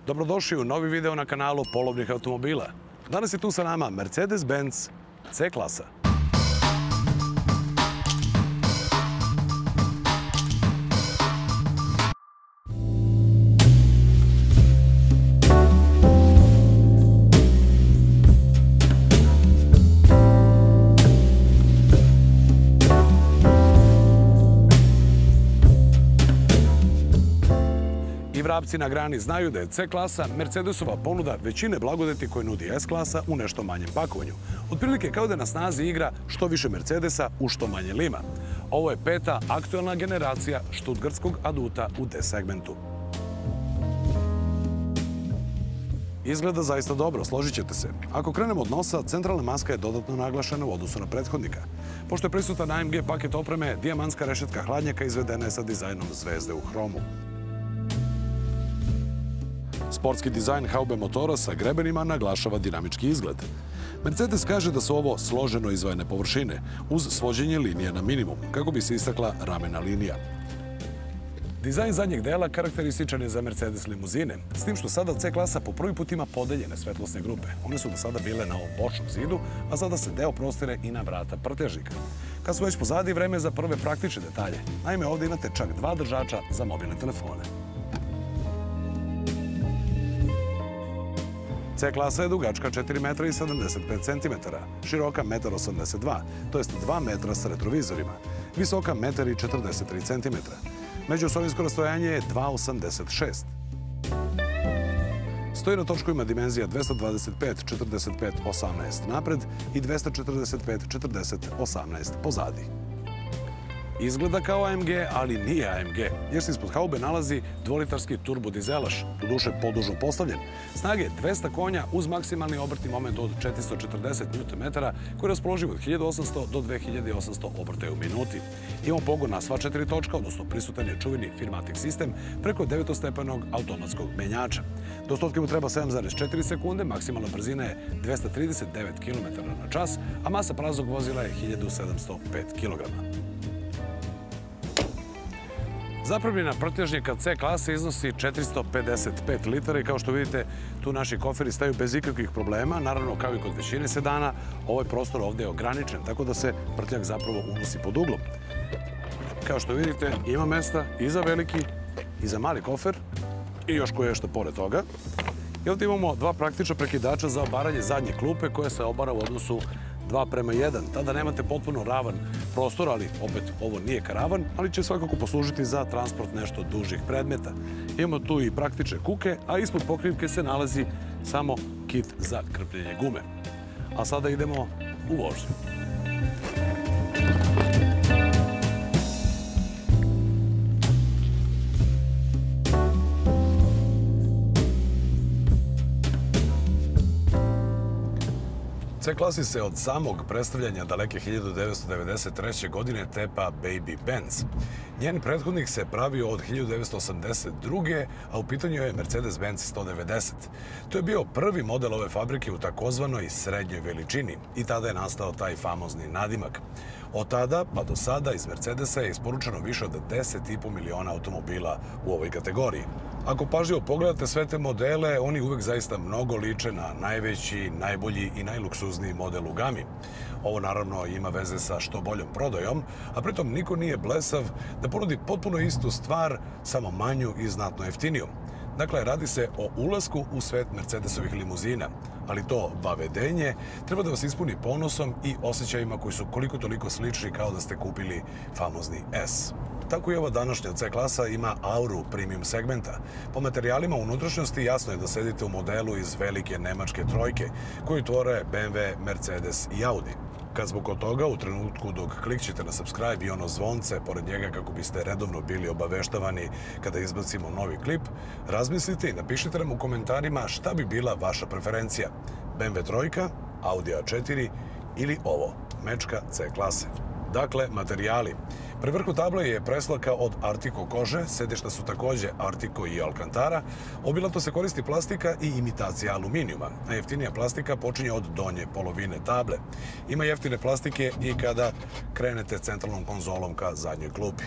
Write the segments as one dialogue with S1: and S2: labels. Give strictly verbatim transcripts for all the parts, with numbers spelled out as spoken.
S1: Dobrodošli u novi video na kanalu polovnih automobila. Danas je tu sa nama Mercedes-Benz C-klasa. Vrapci na grani znaju da je C-klasa Mercedesova ponuda većine blagodeti koje nudi S-klasa u nešto manjem pakovanju. Otprilike kao da na snazi igra što više Mercedesa u što manje lima. Ovo je peta aktuelna generacija štutgartskog aduta u D-segmentu. Izgleda zaista dobro, složit ćete se. Ako krenemo od nosa, centralna maska je dodatno naglašena u odnosu na prethodnika. Pošto je prisutan A M G paket opreme, dijamantska rešetka hladnjaka izvedena je sa dizajnom zvezde u hromu. Sportski dizajn haube motora sa grebenima naglašava dinamički izgled. Mercedes kaže da su ovo složeno izdvojene površine, uz svođenje linija na minimum, kako bi se istakla ramena linija. Dizajn zadnjeg dela karakterističan je za Mercedes limuzine, s tim što sada C-klasa po prvi put ima podeljene svetlosne grupe. One su do sada bile na ovom bočnom zidu, a sada se deo prostire i na vrata prtežnika. Kad su već pozadi, vreme je za prve praktične detalje. Naime, ovdje imate čak dva držača za mobilne telefone. C-klasa je dugačka četiri metra i sedamdeset pet centimetara, široka jedan osamdeset dva, to jest dva metra s retrovizorima, visoka jedan četrdeset tri centimetra. Međuosovinsko rastojanje je dva osamdeset šest. Stoji na točkovima dimenzija dvesta dvadeset pet četrdeset pet osamnaest napred i dvesta četrdeset pet četrdeset osamnaest pozadi. Izgleda kao A M G, ali nije A M G, jer se ispod haube nalazi dvolitarski turbodizelaš, doduše podužno postavljen, snage dvesta konja uz maksimalni obrtni moment od četiristo četrdeset newton metara, koji je raspoloživ od hiljadu osamsto do dve hiljade osamsto obrtaja u minuti. Ima pogon na sva četiri točka, odnosno prisutan je čuveni Firmatic sistem preko devetostepenog automatskog menjača. Do stotke mu treba sedam zarez četiri sekunde, maksimalna brzina je dvesta trideset devet kilometara na čas, a masa praznog vozila je hiljadu sedamsto pet kilograma. Zapremljena prtljažnjaka C-klase iznosi četiristo pedeset pet litara i kao što vidite, tu naši koferi staju bez ikakvih problema. Naravno, kao i kod većine sedana, ovaj prostor ovdje je ograničen, tako da se prtljak zapravo unosi pod uglom. Kao što vidite, ima mesta i za veliki i za mali kofer i još koje što pored toga. I ovdje imamo dva praktična prekidača za obaranje zadnje klupe koje se obara u odnosu dva prema jedan. Tada nemate potpuno ravan prostor, ali opet ovo nije karavan, ali će svakako poslužiti za transport nešto dužih predmeta. Imamo tu i praktične kuke, a ispod pokrivke se nalazi samo kit za krpljenje gume. A sada idemo u vožnju. C-klasi se od samog predstavljanja daleke hiljadu devetsto devedeset treće. godine tepa Baby Benz. Njen prethodnik se pravio od hiljadu devetsto osamdeset druge. a u pitanju je Mercedes-Benz sto devedeset. To je bio prvi model ove fabrike u takozvanoj srednjoj veličini i tada je nastao taj famozni nadimak. Od tada pa do sada iz Mercedesa je isporučeno više od deset i po miliona automobila u ovoj kategoriji. Ako pažljivo pogledate sve te modele, oni uvek zaista mnogo liče na najveći, najbolji i najluksuzniji model u gami. Ovo naravno ima veze sa što boljom prodajom, a pritom niko nije blesav da ponudi potpuno istu stvar, samo manju i znatno jeftiniju. Dakle, radi se o ulasku u svet Mercedesovih limuzina, ali to vavedenje treba da vas ispuni ponosom i osjećajima koji su koliko toliko slični kao da ste kupili famozni S. Tako i ova današnja C-klasa ima auru premium segmenta. Po materijalima unutrašnjosti jasno je da sedite u modelu iz velike nemačke trojke, koju tvore B M W, Mercedes i Audi. Kad zbog od toga, u trenutku dok klikćete na subscribe i ono zvonce pored njega kako biste redovno bili obaveštavani kada izbacimo novi klip, razmislite i napišite nam u komentarima šta bi bila vaša preferencija. B M W trojka, Audi A četiri ili ovo, mečka C-klase. Dakle, materijali. Pri vrhu table je preslaka od Artico kože, sedišta su takođe Artico i Alcantara. Obilato se koristi plastika i imitacija aluminijuma. Najjeftinija plastika počinje od donje polovine table. Ima jeftine plastike i kada krenete centralnom konzolom ka zadnjoj klupi.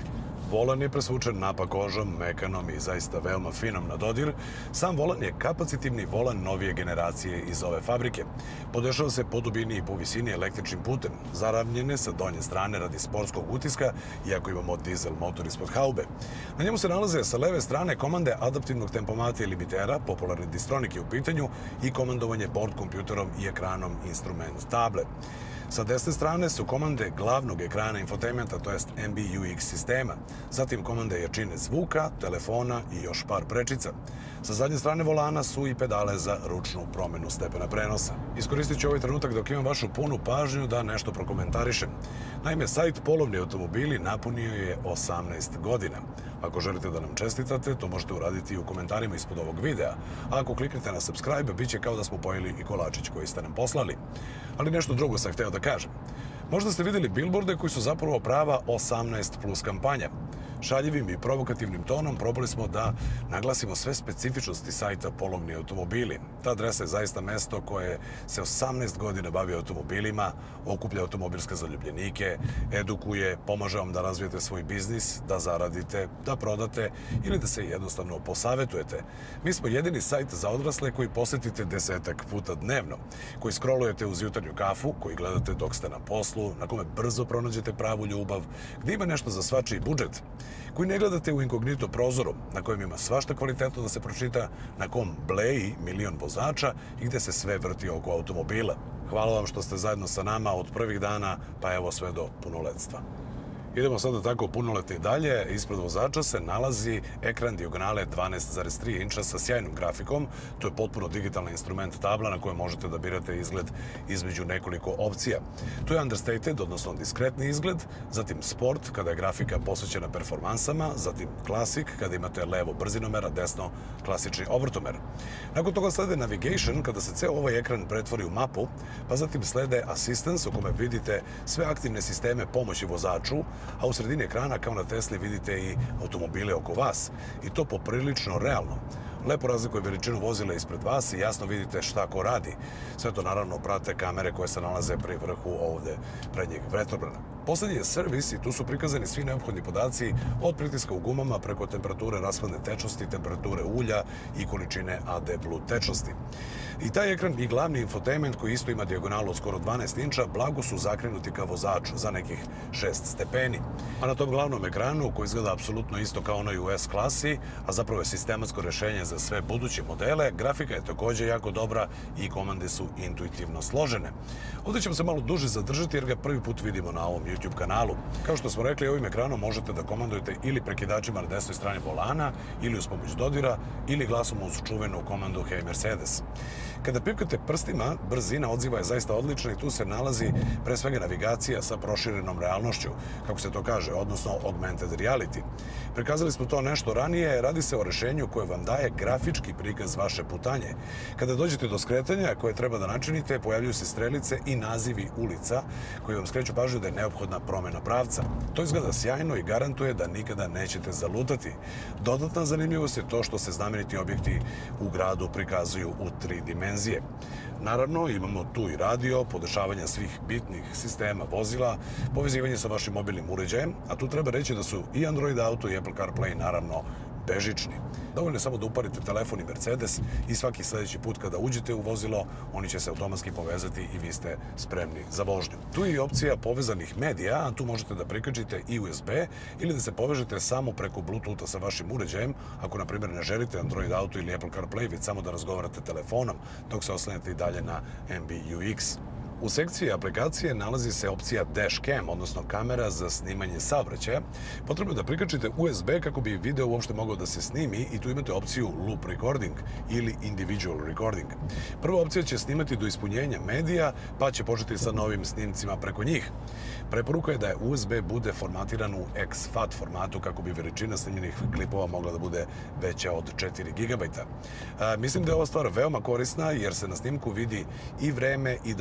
S1: Volan je presvučen napa kožom, mekanom i zaista veoma finom na dodir. Sam volan je kapacitivni volan novije generacije iz ove fabrike. Podešava se po dubini i po visini električnim putem, zaravnjene sa donje strane radi sportskog utiska, iako imamo dizel motor ispod haube. Na njemu se nalaze sa leve strane komande adaptivnog tempomata i limitera, popularni Distronic je u pitanju, i komandovanje bord kompjuterom i ekranom instrument table. Sa desne strane su komande glavnog ekrana infotainmenta, to jest M B U X sistema. Zatim komande jačine zvuka, telefona i još par prečica. Sa zadnje strane volana su i pedale za ručnu promenu stepena prenosa. Iskoristit ću ovaj trenutak dok imam vašu punu pažnju da nešto prokomentarišem. Naime, sajt Polovni automobili napunio je osamnaest godina. Ako želite da nam čestitate, to možete uraditi i u komentarima ispod ovog videa. A ako kliknete na subscribe, bit će kao da smo pojeli i kolačić koji ste nam poslali. Ali nešto drugo sam hteo da kažem. Možda ste vidjeli bilborde koji su zapravo prava osamnaest plus kampanja. Šaljivim i provokativnim tonom probali smo da naglasimo sve specifičnosti sajta Polovni automobili. Ta adresa je zaista mesto koje se osamnaest godina bavi automobilima, okuplja automobilske zaljubljenike, edukuje, pomaže vam da razvijete svoj biznis, da zaradite, da prodate ili da se jednostavno posavetujete. Mi smo jedini sajt za odrasle koji posetite desetak puta dnevno, koji scrollujete uz jutarnju kafu, koji gledate dok ste na poslu, na kome brzo pronađete pravu ljubav, gdje ima nešto za svačiji budžet, koji ne gledate u inkognito prozoru, na kojem ima svašta kvalitetno da se pročita, na kom bleji milion vozača i gdje se sve vrti oko automobila. Hvala vam što ste zajedno sa nama od prvih dana, pa evo sve do punoletstva. Idemo sada tako punoletni dalje. Ispred vozača se nalazi ekran dijagonale dvanaest zarez tri inča sa sjajnom grafikom. To je potpuno digitalni instrument tabla na kojem možete da birate izgled između nekoliko opcija. To je understated, odnosno diskretni izgled, zatim sport, kada je grafika posvećena performansama, zatim klasik, kada imate levo brzinomer, a desno klasični obrtomer. Nakon toga slede navigation, kada se ceo ovaj ekran pretvori u mapu, pa zatim slede assistance, u kome vidite sve aktivne sisteme pomoći vozaču, a u sredini ekrana, kao na Tesli, vidite i automobile oko vas. I to poprilično realno. Lepo razlikuje veličinu vozila ispred vas i jasno vidite šta ko radi. Sve to naravno prate kamere koje se nalaze pri vrhu ovde prednjeg vetrobrana. Poslednji je servis i tu su prikazani svi neophodni podaci od pritiska u gumama preko temperature rashladne tečnosti, temperature ulja i količine A D Blue tečnosti. I taj ekran i glavni infotainment koji isto ima dijagonalu od skoro dvanaest inča blago su zakrenuti ka vozaču za nekih šest stepeni. A na tom glavnom ekranu, koji izgleda apsolutno isto kao onoj u S klasi, a zapravo je sistematsko rešenje za sve buduće modele, grafika je također jako dobra i komande su intuitivno složene. Ovdje ćemo se malo duže zadržati jer ga prvi put vidimo na ovom YouTube kanalu. Kao što smo rekli, ovim ekranom možete da komandujete ili prekidačima na desnoj strani volana, ili uz pomoć dodira, ili glasom uz čuvenu komandu Hey Mercedes. Kada pipkate prstima, brzina odziva je zaista odlična i tu se nalazi pre svega navigacija sa proširenom realnošću, kako se to kaže, odnosno augmented reality. Prikazali smo to nešto ranije, radi se o rešenju koje vam daje grafički prikaz vaše putanje. Kada dođete do skretanja koje treba da načinite, pojavljuju se strelice i nazivi ulica koji vam skreću pažnju da je neophodna promena pravca. To izgleda sjajno i garantuje da nikada nećete zalutati. Dodatna zanimljivost je to što se znameniti objekti u gradu prikazuju u tri dimenzije. Naravno, imamo tu i radio, podešavanja svih bitnih sistema vozila, povezivanje sa vašim mobilnim uređajem, a tu treba reći da su i Android Auto i Apple CarPlay naravno bežični. Dovoljno je samo da uparite telefon i Mercedes i svaki sljedeći put kada uđete u vozilo, oni će se automatski povezati i vi ste spremni za vožnju. Tu je i opcija povezanih medija, a tu možete da prikačite i U S B ili da se povežete samo preko Bluetootha sa vašim uređajem, ako, na primjer, ne želite Android Auto ili Apple CarPlay, već samo da razgovarate telefonom dok se oslanjate i dalje na M B U X. U sekciji aplikacije nalazi se opcija Dashcam, odnosno kamera za snimanje saobraćaja. Potrebno je da prikačite U S B kako bi video uopšte mogao da se snimi i tu imate opciju Loop Recording ili Individual Recording. Prva opcija će snimati do ispunjenja medija, pa će početi sa novim snimcima preko njih. Preporuka je da je U S B bude formatiran u X FAT formatu kako bi veličina snimljenih klipova mogla da bude veća od četiri gigabajta. Mislim da je ova stvar veoma korisna jer se na snimku vidi i vreme i datum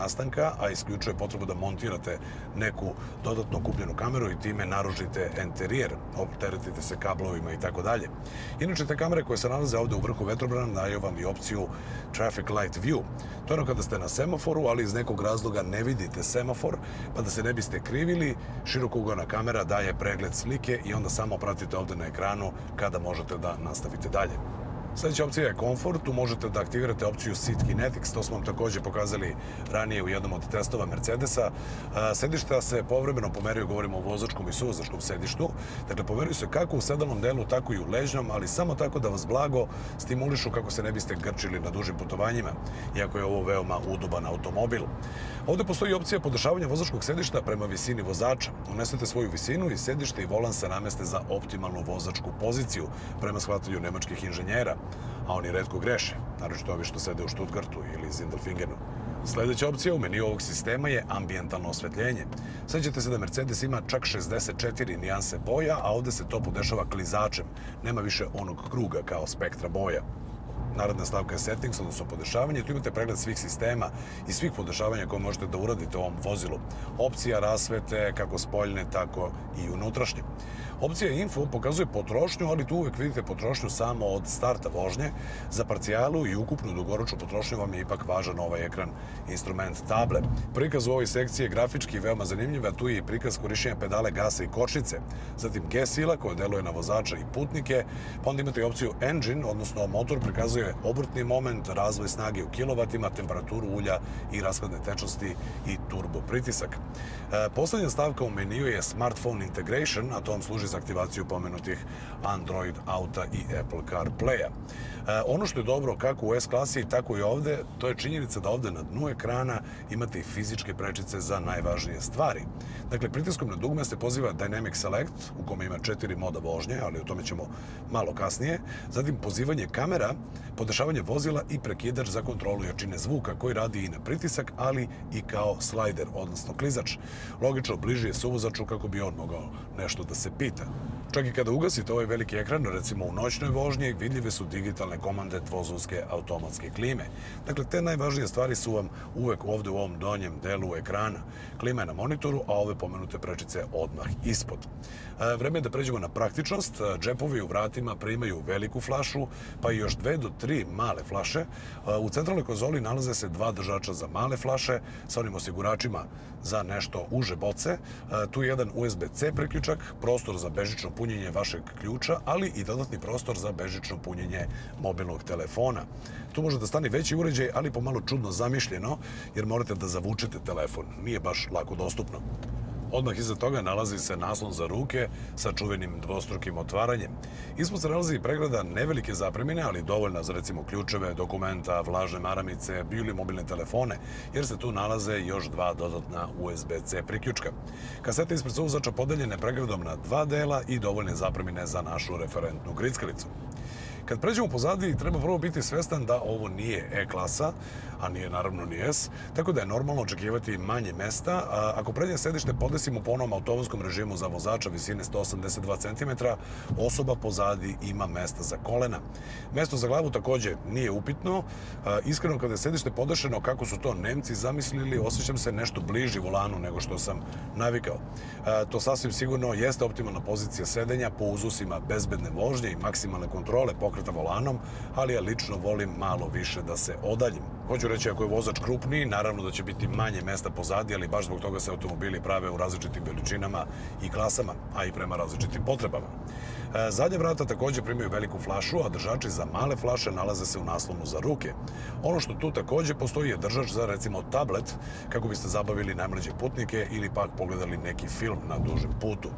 S1: nastanka, a isključuje potrebu da montirate neku dodatno kupljenu kameru i time naružite enterijer, opteretite se kablovima i tako dalje. Inače, te kamere koje se nalaze ovde u vrhu vetrobrana daju vam i opciju Traffic Light View. To je ono kada ste na semaforu, ali iz nekog razloga ne vidite semafor, pa da se ne biste krivili, širokouglena kamera daje pregled slike i onda samo pratite ovde na ekranu kada možete da nastavite dalje. Sljedeća opcija je komfort. Tu možete da aktivirate opciju Seat Kinetics, to smo vam takođe pokazali ranije u jednom od testova Mercedesa. Sedišta se povremeno pomeraju, govorimo o vozačkom i suvozačkom sedištu. Dakle, pomeraju se kako u sedalnom delu, tako i u ležnjom, ali samo tako da vas blago stimulišu kako se ne biste grčili na dužim putovanjima, iako je ovo veoma udoban automobil. Ovde postoji opcija podešavanja vozačkog sedišta prema visini vozača. Unesete svoju visinu i sedište i volan se nameste za optimalnu vozačku poziciju prema shvatanju nemačkih inženjera, a oni retko greše, naročito ovi što sede u Stuttgartu ili Sindelfingenu. Sljedeća opcija u meniju ovog sistema je ambijentalno osvetljenje. Sjećate se da Mercedes ima čak šezdeset četiri nijanse boja, a ovde se to podešava klizačem. Nema više onog kruga kao spektra boja. Naredna stavka je settings, odnosno podešavanje. Tu imate pregled svih sistema i svih podešavanja koje možete da uradite u ovom vozilu. Opcija rasvete, kako spoljne, tako i unutrašnje. Opcija info pokazuje potrošnju, ali tu uvek vidite potrošnju samo od starta vožnje. Za parcijalu i ukupnu dugoročnu potrošnju vam je ipak važan ovaj ekran instrument table. Prikaz u ovoj sekciji je grafički veoma zanimljiv, a tu je i prikaz korišćenja pedale gasa i kočnice. Zatim G sila koja deluje na vozača i putnike, pa onda imate i opciju engine, odnosno motor prikazuje obrtni moment, razvoj snage u kilovatima, temperaturu ulja i rashladne tečnosti i turbo pritisak. E, poslednja stavka u meniju je Smartphone Integration, a to vam služi za aktivaciju pomenutih Android Auta i Apple CarPlaya. E, ono što je dobro kako u S-klasi, tako i ovde, to je činjenica da ovde na dnu ekrana imate i fizičke prečice za najvažnije stvari. Dakle, pritiskom na dugme se poziva Dynamic Select, u kome ima četiri moda vožnje, ali o tome ćemo malo kasnije. Zatim pozivanje kamera, podešavanje vozila i prekidač za kontrolu jačine zvuka koji radi i na pritisak, ali i kao slajder, odnosno klizač. Logično, bliži je suvozaču kako bi on mogao nešto da se pita. Čak i kada ugasite ovaj veliki ekran, recimo u noćnoj vožnji, vidljive su digitalne komande dvozonske automatske klime. Dakle, te najvažnije stvari su vam uvek ovde u ovom donjem delu ekrana. Klima je na monitoru, a ove pomenute prečice odmah ispod. Vreme je da pređemo na praktičnost. Džepovi u vratima primaju veliku flašu, pa i još dve do tri male flaše. U centralnoj konzoli nalaze se dva držača za male flaše sa onim osiguračima za nešto uže boce. Tu je jedan U S B C priključak, prostor za bežično punjenje vašeg ključa, ali i dodatni prostor za bežično punjenje mobilnog telefona. Tu može da stane veći uređaj, ali pomalo čudno zamišljeno, jer morate da zavučete telefon. Nije baš lako dostupno. Odmah iza toga nalazi se naslon za ruke sa čuvenim dvostrukim otvaranjem. Ispod se nalazi i pregrada nevelike zapremine, ali dovoljna za recimo ključeve, dokumenta, vlažne maramice, ili mobilne telefone, jer se tu nalaze još dva dodatna U S B C priključka. Kasete ispred suvozača podeljene pregradom na dva dela i dovoljne zapremine za našu referentnu grickalicu. Kad pređemo pozadi, treba prvo biti svestan da ovo nije E-klasa, a nije naravno ni S, tako da je normalno očekivati manje mesta. Ako prednje sedište podesimo po onom automatskom režimu za vozača visine sto osamdeset dva centimetra, osoba pozadi ima mesta za kolena. Mesto za glavu takođe nije upitno. Iskreno, kada je sedište podešeno, kako su to Nemci zamislili, osjećam se nešto bliži volanu nego što sam navikao. To sasvim sigurno jeste optimalna pozicija sedenja po uzusima bezbedne vožnje i maksimalne kontrole pokreta volanom, ali ja lično volim malo više da se odaljim. Hoću reći, ako je vozač krupniji, naravno da će biti manje mesta pozadi, ali baš zbog toga se automobili prave u različitim veličinama i klasama, a i prema različitim potrebama. Zadnja vrata takođe primaju veliku flašu, a držači za male flaše nalaze se u naslonu za ruke. Ono što tu takođe postoji je držač za recimo tablet, kako biste zabavili najmlađe putnike ili pak pogledali neki film na dužem putu.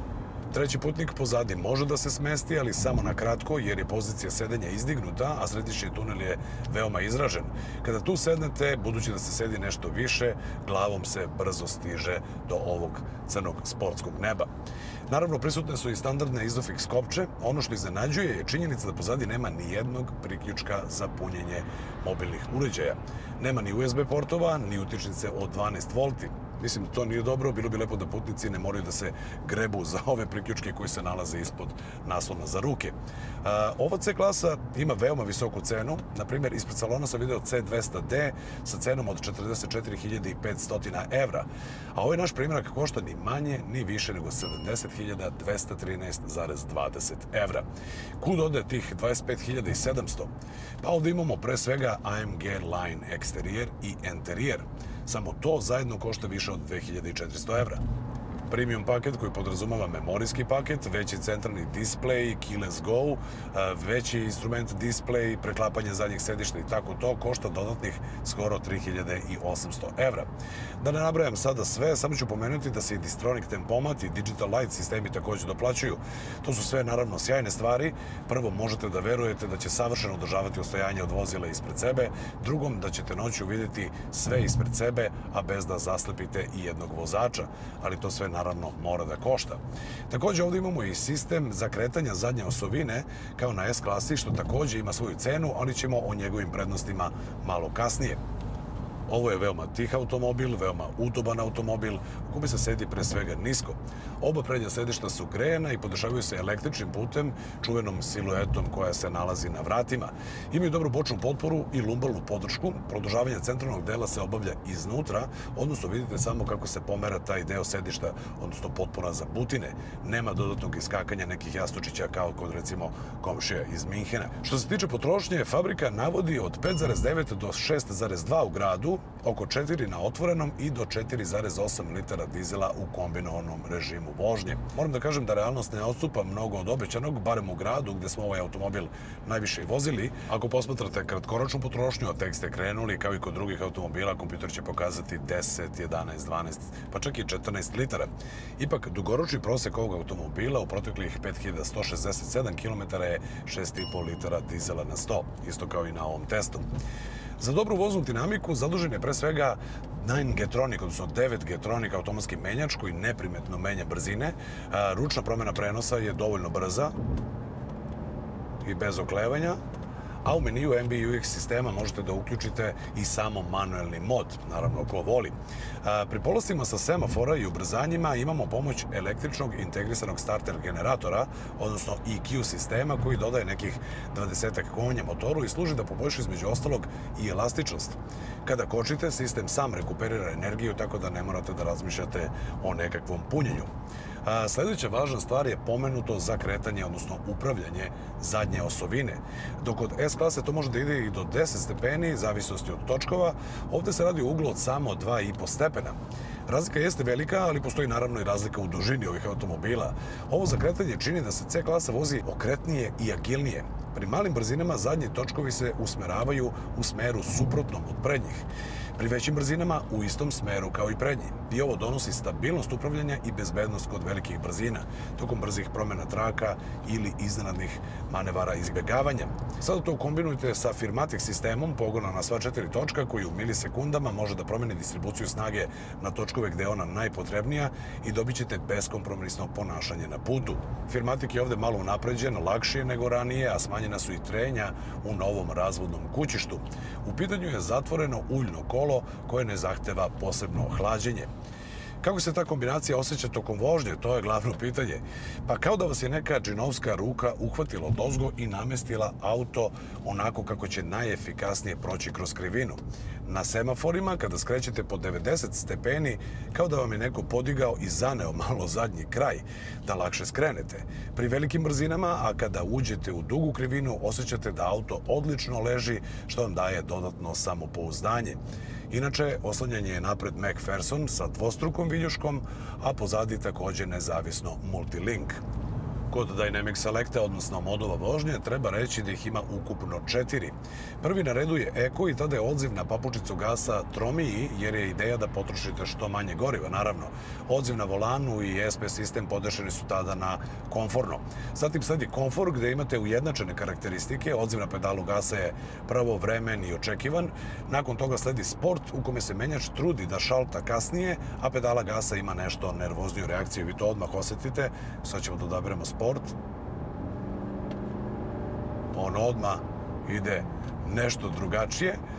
S1: Treći putnik pozadi može da se smesti, ali samo na kratko, jer je pozicija sedenja izdignuta, a središnji tunel je veoma izražen. Kada tu sednete, budući da se sedi nešto više, glavom se brzo stiže do ovog crnog sportskog neba. Naravno, prisutne su i standardne Isofix kopče. Ono što iznenađuje je činjenica da pozadi nema ni jednog priključka za punjenje mobilnih uređaja. Nema ni U S B portova, ni utičnice od dvanaest volti. Mislim da to nije dobro, bilo bi lepo da putnici ne moraju da se grebu za ove priključke koji se nalaze ispod naslona za ruke. Ova C klasa ima veoma visoku cenu. Na primjer, ispred salona sam video C dvesta D sa cenom od četrdeset četiri hiljade petsto evra. A ovaj naš primjerak košta ni manje, ni više nego sedamdeset hiljada dvesta trinaest zarez dvadeset evra. Kud ode tih dvadeset pet hiljada sedamsto? Pa ovdje imamo pre svega A M G Line eksterijer i enterijer. Samo to zajedno košta više od dve hiljade četiristo evra. Premium paket koji podrazumava memorijski paket, veći centralni displej, keyless go, veći instrument displej, preklapanje zadnjih sedišta i tako to, košta dodatnih skoro tri hiljade osamsto evra. Da ne nabrajam sada sve, samo ću pomenuti da se i Distronic tempomat i Digital Light sistemi također doplaćuju. To su sve naravno sjajne stvari. Prvo, možete da verujete da će savršeno održavati ostojanje od vozila ispred sebe. Drugom, da ćete noću vidjeti sve ispred sebe, a bez da zaslepite i jednog vozača. Ali to sve naravno mora da košta. Također ovdje imamo i sistem za kretanje zadnje osovine kao na S klasi, što također ima svoju cenu, ali ćemo o njegovim prednostima malo kasnije. Ovo je veoma tih automobil, veoma udoban automobil u kome se sedi pre svega nisko. Oba prednja sedišta su grejana i podešavaju se električnim putem, čuvenom siluetom koja se nalazi na vratima. Imaju dobru bočnu potporu i lumbalnu podršku. Produžavanje centralnog dela se obavlja iznutra, odnosno vidite samo kako se pomera taj deo sedišta, odnosno potpora za butine. Nema dodatnog iskakanja nekih jastučića kao kod recimo komšija iz Minhena. Što se tiče potrošnje, fabrika navodi od pet zarez devet do šest zarez dva u gradu, oko četiri na otvorenom i do četiri zarez osam litara dizela u kombinovanom režimu vožnje. Moram da kažem da realnost ne odstupa mnogo od obećanog, barem u gradu gde smo ovaj automobil najviše i vozili. Ako posmatrate kratkoročnu potrošnju, a tek ste krenuli, kao i kod drugih automobila, kompjuter će pokazati deset, jedanaest, dvanaest, pa čak i četrnaest litara. Ipak, dugoročni prosek ovog automobila u proteklih pet hiljada sto šezdeset sedam kilometara je šest i po litara dizela na sto, isto kao i na ovom testu. Za dobru voznu dinamiku zadužen je pre svega devet G-Tronic, odnosno devet G-Tronic automatski menjač koji neprimetno menja brzine. Ručna promjena prenosa je dovoljno brza i bez oklevanja. A u meniju M B U X sistema možete da uključite i samo manuelni mod, naravno ko voli. Pri polastima sa semafora i ubrzanjima imamo pomoć električnog integrisanog starter generatora, odnosno E Q sistema koji dodaje nekih dvadesetak konja motoru i služi da poboljša između ostalog i elastičnost. Kada kočite, sistem sam rekuperira energiju, tako da ne morate da razmišljate o nekakvom punjenju. Sljedeća važna stvar je pomenuto za kretanje, odnosno upravljanje zadnje osovine. Dok od S klase to može da ide i do deset stepeni, zavisnosti od točkova, ovdje se radi o uglu od samo dva i po stepena. Razlika jeste velika, ali postoji naravno i razlika u dužini ovih automobila. Ovo za kretanje čini da se C klasa vozi okretnije i agilnije. Pri malim brzinama zadnji točkovi se usmeravaju u smeru suprotnom od prednjih. Pri većim brzinama u istom smeru kao i prednji. I ovo donosi stabilnost upravljanja i bezbednost kod velikih brzina, tokom brzih promjena traka ili iznenadnih manevara izbjegavanja. Sada to kombinujte sa Firmatic sistemom pogona na sva četiri točka koji u milisekundama može da promeni distribuciju snage na točkove gde je ona najpotrebnija i dobit ćete beskompromisno ponašanje na putu. Firmatic je ovdje malo unapređen, lakši nego ranije, a smanjena su i trenja u novom razvodnom kućištu. U pitanju je zatvoreno uljno kolo koje ne zahteva posebno hlađenje. Kako se ta kombinacija osjeća tokom vožnje, to je glavno pitanje. Pa kao da vas je neka džinovska ruka uhvatila odozgo i namestila auto onako kako će najefikasnije proći kroz krivinu. Na semaforima, kada skrećete po devedeset stepeni, kao da vam je neko podigao i zaneo malo zadnji kraj, da lakše skrenete. Pri velikim brzinama, a kada uđete u dugu krivinu, osjećate da auto odlično leži, što vam daje dodatno samopouzdanje. Inače, oslanjanje je napred MacPherson sa dvostrukom viljuškom, a pozadi također nezavisno Multilink. Kod Dynamic Selecta, odnosno modova vožnje, treba reći da ih ima ukupno četiri. Prvi na redu je Eko i tada je odziv na papučicu gasa tromiji, jer je ideja da potrošite što manje goriva, naravno. Odziv na volanu i E S P sistem podešeni su tada na komforno. Zatim sledi komfor gde imate ujednačene karakteristike, odziv na pedalu gasa je pravovremen i očekivan. Nakon toga sledi sport u kome se menjač trudi da šalta kasnije, a pedala gasa ima nešto nervozniju reakciju. Vi to odmah osjetite. Sad ćemo da odaberemo sport. On odmah ide nešto drugačije.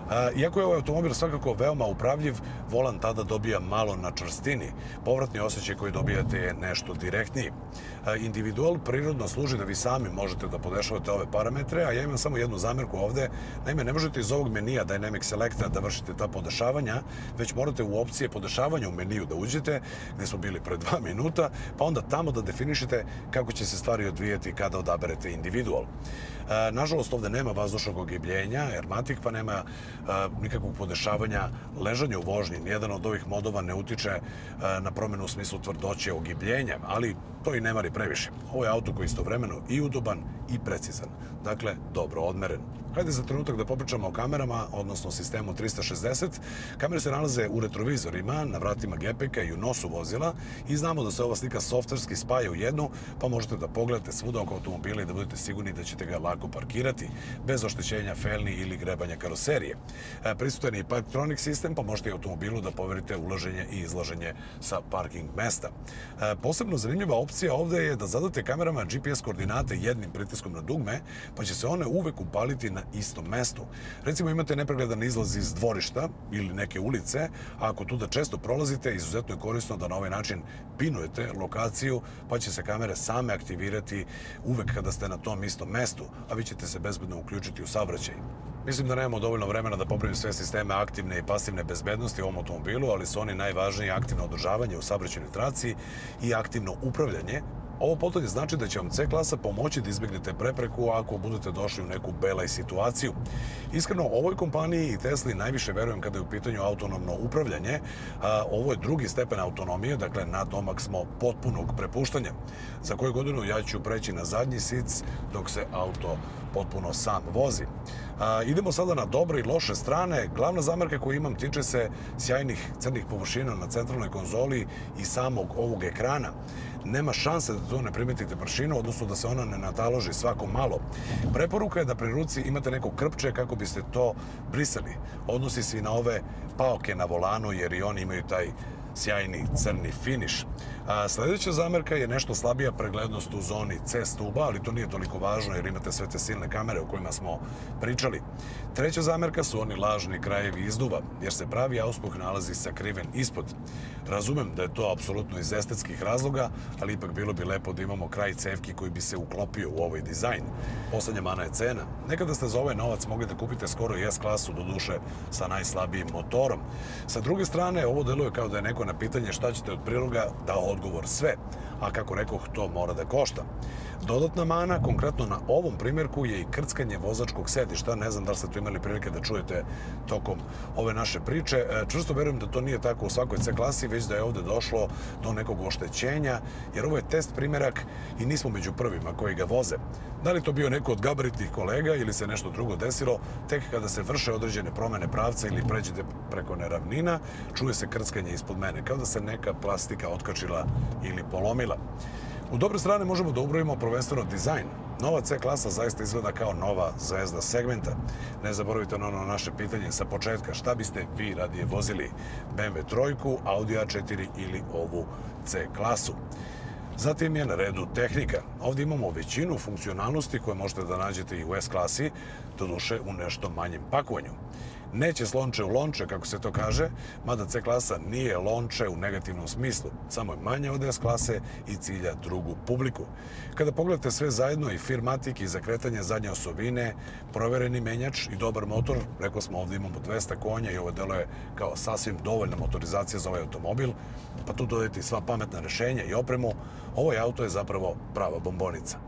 S1: Iako je ovaj automobil svakako veoma upravljiv, volan tada dobija malo na čvrstini. Povratni osjećaj koji dobijate je nešto direktniji. Individual prirodno služi da vi sami možete da podešavate ove parametre, a ja imam samo jednu zamerku ovde. Naime, ne možete iz ovog menija Dynamic Selecta da vršite ta podešavanja, već morate u opcije podešavanja u meniju da uđete, gde smo bili pre dva minuta, pa onda tamo da definišete kako će se stvari odvijeti kada odaberete individual. Nažalost, ovde nema vazdušnog ogibljenja, Airmatic, pa nema nikakvog podešavanja ležanja u vožnji. Nijedan od ovih modova ne utiče na promenu u smislu tvrdoće ogibljenja, ali to i ne mari previše. Ovo je auto koji je istovremeno i udoban i precizan. Dakle, dobro odmeren. Hajde za trenutak da popričamo o kamerama, odnosno sistemu trista šezdeset. Kamere se nalaze u retrovizorima, na vratima gepeka i u nosu vozila i znamo da se ova slika softverski spaja u jednu, pa možete da pogledate svuda oko automobila i da budete sigurni da ćete ga lako parkirati, bez oštećenja felni ili grebanja karoserije. Prisutan je i Parktronic sistem, pa možete i automobilu da poverite ulaženje i izlaženje sa parking mesta. Posebno zanimljiva opcija ovde je da zadate kamerama G P S koordinate jednim pritiskom na dugme, pa će se one uvek upaliti na istom mestu. Recimo, imate nepregledan izlaz iz dvorišta ili neke ulice, a ako tu da često prolazite, izuzetno je korisno da na ovaj način pinujete lokaciju, pa će se kamere same aktivirati uvek kada ste na tom istom mestu, a vi ćete se bezbedno uključiti u saobraćaj. Mislim da nemamo dovoljno vremena da popravim sve sisteme aktivne i pasivne bezbednosti u ovom automobilu, ali su oni najvažniji: aktivno održavanje u saobraćajnoj traci i aktivno upravljanje. Ovo potom znači da će vam C klasa pomoći da izbjegnete prepreku ako budete došli u neku belaj situaciju. Iskreno, ovoj kompaniji i Tesli najviše verujem kada je u pitanju autonomno upravljanje. Ovo je drugi stepen autonomije, dakle nadomak smo potpunog prepuštanja. Za koju godinu ja ću preći na zadnji sic dok se auto potpuno sam vozi. Idemo sada na dobre i loše strane. Glavna zamerka koju imam tiče se sjajnih crnih površina na centralnoj konzoli i samog ovog ekrana. Nema šanse da to ne primetite pršinu, odnosno da se ona ne nataloži svako malo. Preporuka je da pri ruci imate neko krpče kako biste to brisali. Odnosi se i na ove paoke na volanu, jer i oni imaju taj sjajni crni finiš. Sljedeća zamerka je nešto slabija preglednost u zoni C stuba, ali to nije toliko važno jer imate sve te silne kamere o kojima smo pričali. Treća zamerka su oni lažni krajevi izduva, jer se pravi auspuh nalazi sakriven ispod. Razumem da je to apsolutno iz estetskih razloga, ali ipak bilo bi lepo da imamo kraj cevki koji bi se uklopio u ovaj dizajn. Poslednja mana je cena. Nekada ste za ovaj novac mogli da kupite skoro i S klasu, do duše sa najslabijim motorom. Sa druge strane, ovo deluje kao da je neko na pitanje šta ćete od priloga dao odgovor sve, a kako rekoh, to mora da košta. Dodatna mana, konkretno na ovom primjerku, je i krckanje vozačkog sedišta. Ne znam da li ste tu imali prilike da čujete tokom ove naše priče. Čvrsto verujem da to nije tako u svakoj C klasi, već da je ovde došlo do nekog oštećenja, jer ovo je test primjerak i nismo među prvima koji ga voze. Da li to bio neko od gabaritnih kolega ili se nešto drugo desilo, tek kada se vrše određene promene pravca ili pređete preko neravnina, čuje se krckanje ispod mene, kao da se neka plastika otkačila ili polomila. U dobre strane možemo da ubrojimo prvenstveno dizajn. Nova C klasa zaista izgleda kao nova zvezda segmenta. Ne zaboravite na ono naše pitanje sa početka: šta biste vi radije vozili? B M W trojku, Audi A četiri ili ovu C klasu? Zatim je na redu tehnika. Ovdje imamo većinu funkcionalnosti koje možete da nađete i u S klasi, doduše u nešto manjem pakovanju. Neće slonče u lonče, kako se to kaže, mada C klasa nije lonče u negativnom smislu. Samo je manje od S klase i cilja drugu publiku. Kada pogledate sve zajedno, i Firmatic, i zakretanje zadnje osovine, provereni menjač i dobar motor, rekao smo ovdje imamo dvesta konja i ovo deluje kao sasvim dovoljna motorizacija za ovaj automobil, pa tu dodajete i sva pametna rešenja i opremu, ovaj auto je zapravo prava bombonica.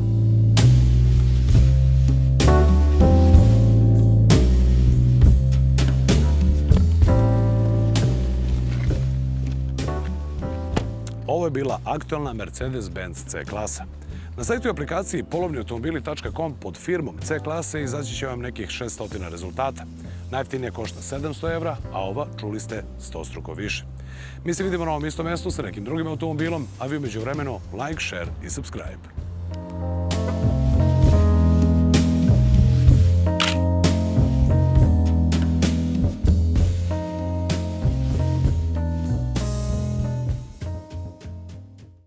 S1: Ovo je bila aktualna Mercedes-Benz C klasa. Na sajtu i aplikaciji polovni automobili tačka com pod firmom C klase izaći će vam nekih šeststo rezultata. Najjeftinije košta sedamsto evra, a ova, čuli ste, stostruko više. Mi se vidimo na ovom istom mestu sa nekim drugim automobilom, a vi umeđu vremenu like, share i subscribe.